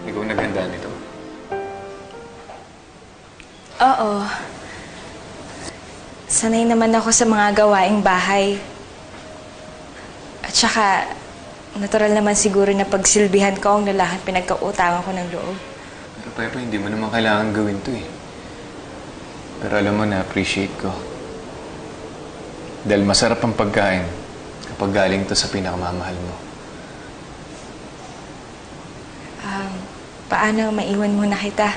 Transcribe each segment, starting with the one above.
Ikaw naghanda nito? Oo. Sanay naman ako sa mga gawaing bahay. At saka, natural naman siguro na pagsilbihan ko ang lalaking pinagkautangan ko ng loob. Pero Pepe, hindi mo naman kailangan gawin to eh. Pero alam mo, na-appreciate ko. Dahil masarap ang pagkain kapag galing to sa pinakamamahal mo. Paano maiwan muna kita?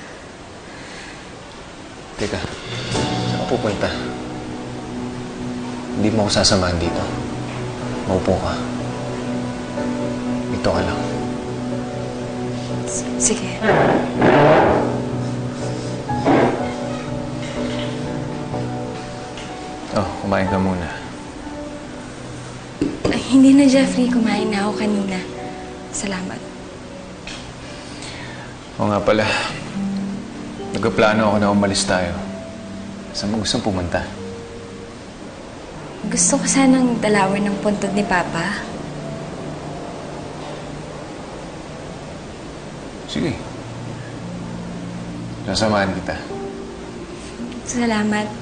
Teka, saan ka pupunta? Hindi mo ako sasamahan dito. Maupo ka. Dito ka lang. Sige. Oh, kumain ka muna. Ay, hindi na, Jeffrey. Kumain na ako kanina. Salamat. Oo nga pala. Nagpaplano ako na umalis tayo. Saan mo gustong pumunta? Gusto ko sanang dalawin ng puntod ni Papa. Sige. Sasamahan kita. Salamat.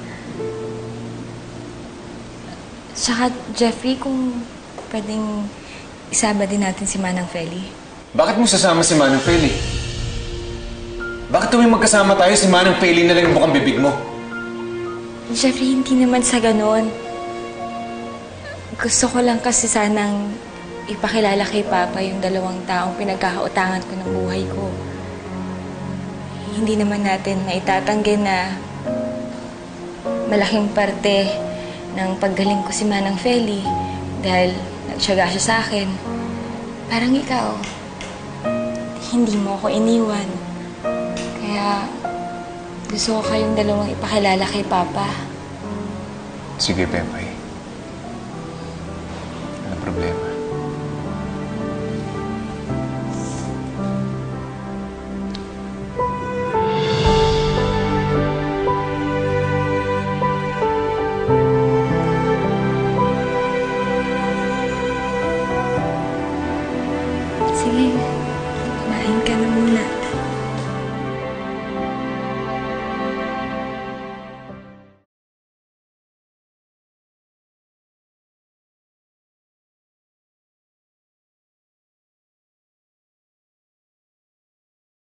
Tsaka, Jeffrey, kung pwedeng isama din natin si Manang Feli. Bakit mo sasama si Manang Feli? Bakit tuwing magkasama tayo, si Manang Feli na lang yung bukang bibig mo? Jeffrey, hindi naman sa ganoon. Gusto ko lang kasi sanang ipakilala kay Papa yung dalawang taong pinagkakautangan ko ng buhay ko. Hindi naman natin maitatanggi na malaking parte ng paggaling ko si Manang Feli dahil nagtiyaga siya sa akin. Parang ikaw, hindi mo ako iniwan. Kaya gusto ko kayong dalawang ipakilala kay Papa. Sige, Pepe. Walang problema.